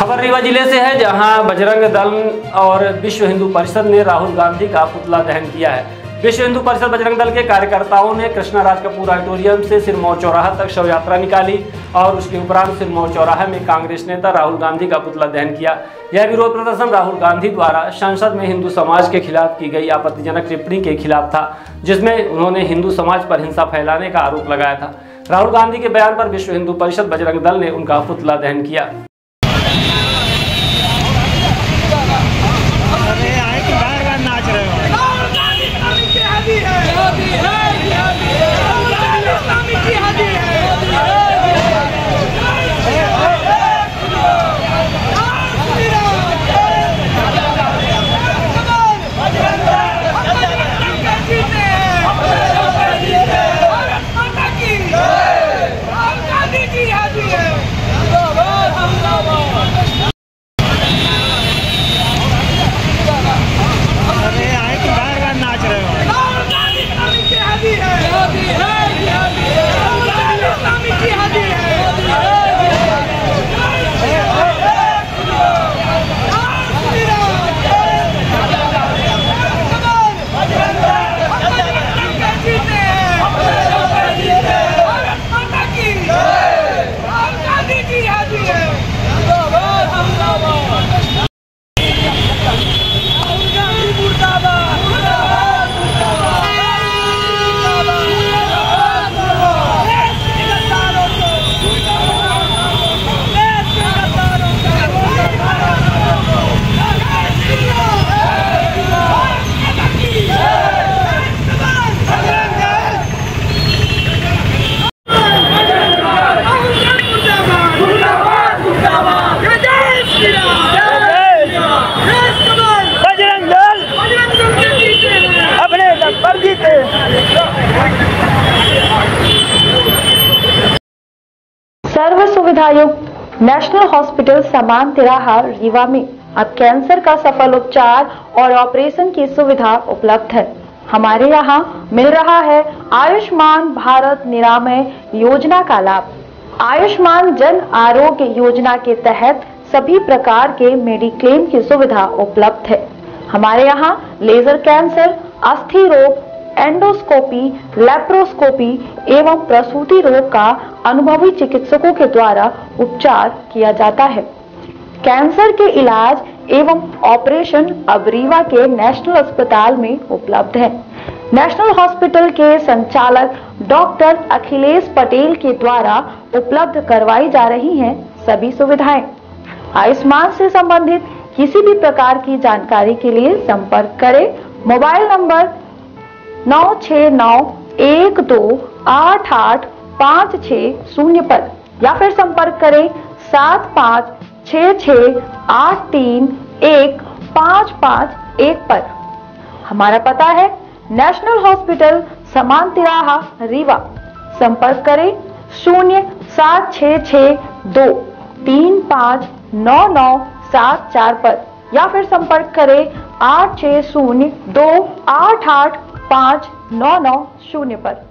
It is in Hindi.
खबर रीवा जिले से है, जहां बजरंग दल और विश्व हिंदू परिषद ने राहुल गांधी का पुतला दहन किया है। विश्व हिंदू परिषद बजरंग दल के कार्यकर्ताओं ने कृष्णा राज कपूर ऑडिटोरियम से सिरमौर चौराहा तक शव यात्रा निकाली और उसके उपरांत सिरमौर चौराहे में कांग्रेस नेता राहुल गांधी का पुतला दहन किया। यह विरोध प्रदर्शन राहुल गांधी द्वारा संसद में हिंदू समाज के खिलाफ की गई आपत्तिजनक टिप्पणी के खिलाफ था, जिसमें उन्होंने हिंदू समाज पर हिंसा फैलाने का आरोप लगाया था। राहुल गांधी के बयान पर विश्व हिंदू परिषद बजरंग दल ने उनका पुतला दहन किया। सर्व सुविधायुक्त नेशनल हॉस्पिटल समान तिराहा रीवा में अब कैंसर का सफल उपचार और ऑपरेशन की सुविधा उपलब्ध है। हमारे यहाँ मिल रहा है आयुष्मान भारत निरामय योजना का लाभ। आयुष्मान जन आरोग्य योजना के तहत सभी प्रकार के मेडिक्लेम की सुविधा उपलब्ध है। हमारे यहाँ लेजर कैंसर, अस्थि रोग, एंडोस्कोपी, लेप्रोस्कोपी एवं प्रसूति रोग का अनुभवी चिकित्सकों के द्वारा उपचार किया जाता है। कैंसर के इलाज एवं ऑपरेशन अब रीवा के नेशनल अस्पताल में उपलब्ध है। नेशनल हॉस्पिटल के संचालक डॉक्टर अखिलेश पटेल के द्वारा उपलब्ध करवाई जा रही हैं सभी सुविधाएं। आयुष्मान से संबंधित किसी भी प्रकार की जानकारी के लिए संपर्क करें मोबाइल नंबर 9691288560 पर या फिर संपर्क करें 7566831551 पर। हमारा पता है नेशनल हॉस्पिटल समान तिराहा रीवा। संपर्क करें 07662359974 पर या फिर संपर्क करें 8602885990 पर।